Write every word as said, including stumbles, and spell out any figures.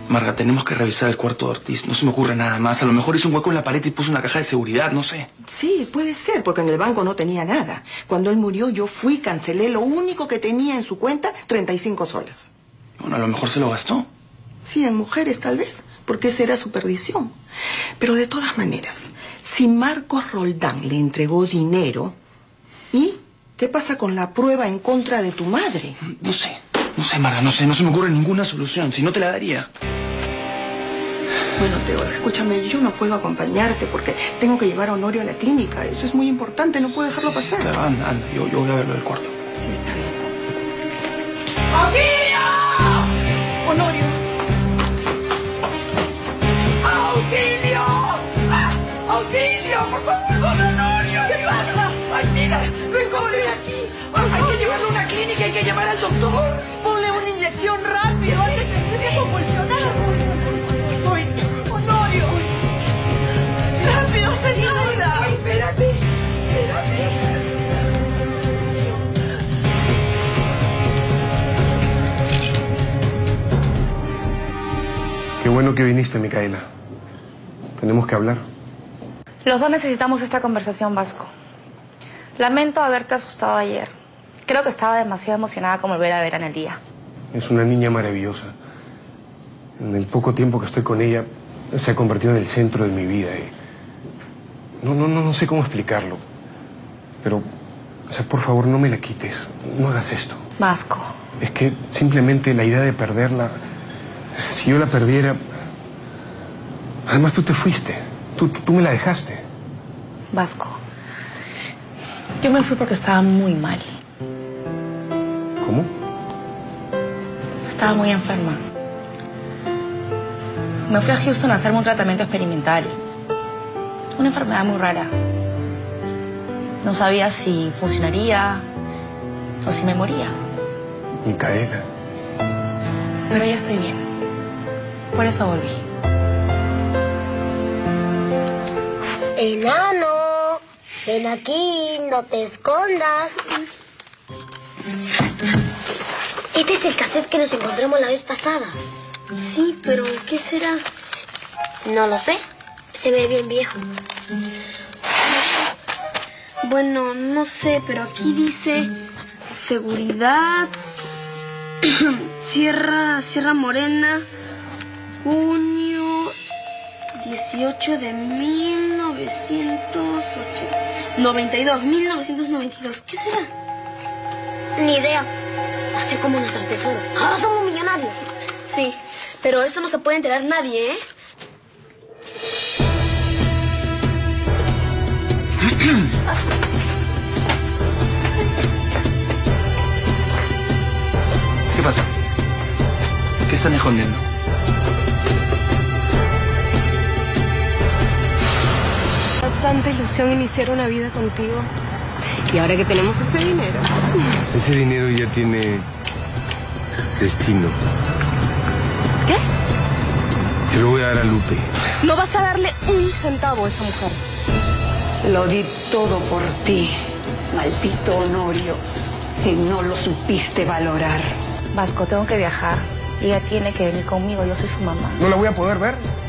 Marga, tenemos que revisar el cuarto de Ortiz. No se me ocurre nada más. A lo mejor hizo un hueco en la pared y puso una caja de seguridad, no sé. Sí, puede ser, porque en el banco no tenía nada. Cuando él murió, yo fui, cancelé lo único que tenía en su cuenta, treinta y cinco soles. Bueno, a lo mejor se lo gastó. Sí, en mujeres tal vez, porque esa era su perdición. Pero de todas maneras, si Marcos Roldán le entregó dinero, ¿y qué pasa con la prueba en contra de tu madre? No sé, no sé, Marga, no sé. No se me ocurre ninguna solución. Si no, te la daría. Bueno, Teo, escúchame, yo no puedo acompañarte porque tengo que llevar a Honorio a la clínica. Eso es muy importante, no puedo dejarlo Sí, sí, pasar. Claro, anda, anda. Yo, yo voy a verlo del cuarto. Sí, está bien. ¡Auxilio! ¡Honorio! ¡Auxilio! ¡Ah! ¡Auxilio! ¡Por favor, don Honorio! ¿Qué pasa? ¡Ay, mira! ¡Lo encontré aquí! Ay, hay que llevarlo a una clínica, hay que llamar al doctor. Ponle una inyección rápido antes de que empiece a convulsionar. ¡Honorio! ¡Rápido, señora! Ay, espérate, espérate. Qué bueno que viniste, Micaela. Tenemos que hablar. Los dos necesitamos esta conversación, Vasco. Lamento haberte asustado ayer. Creo que estaba demasiado emocionada con volver a ver a Analía. Es una niña maravillosa. En el poco tiempo que estoy con ella, se ha convertido en el centro de mi vida. Y no, no, no, no sé cómo explicarlo. Pero, o sea, por favor, no me la quites. No hagas esto. Vasco. Es que simplemente la idea de perderla... Si yo la perdiera... Además, tú te fuiste. Tú, tú, tú me la dejaste. Vasco. Yo me fui porque estaba muy mal. ¿Cómo? Estaba muy enferma. Me fui a Houston a hacerme un tratamiento experimental. Una enfermedad muy rara. No sabía si funcionaría o si me moría. Micaela. Pero ya estoy bien. Por eso volví. Enano, ven aquí, no te escondas. Este es el cassette que nos encontramos la vez pasada. Sí, pero ¿qué será? No lo sé. Se ve bien viejo. Bueno, no sé, pero aquí dice seguridad, Sierra, Sierra Morena, junio dieciocho de mil novecientos noventa y dos, mil novecientos noventa y dos. ¿Qué será? Ni idea. Va a ser como nuestro tesoro. Ahora somos millonarios. Sí, pero eso no se puede enterar nadie, ¿eh? ¿Qué pasa? ¿Qué están escondiendo? Tanta ilusión iniciar una vida contigo. Y ahora que tenemos ese dinero. Ese dinero ya tiene destino. ¿Qué? Te lo voy a dar a Lupe. No vas a darle un centavo a esa mujer. Lo di todo por ti, maldito Honorio, y no lo supiste valorar. Vasco, tengo que viajar. Ella tiene que venir conmigo, yo soy su mamá. ¿No la voy a poder ver?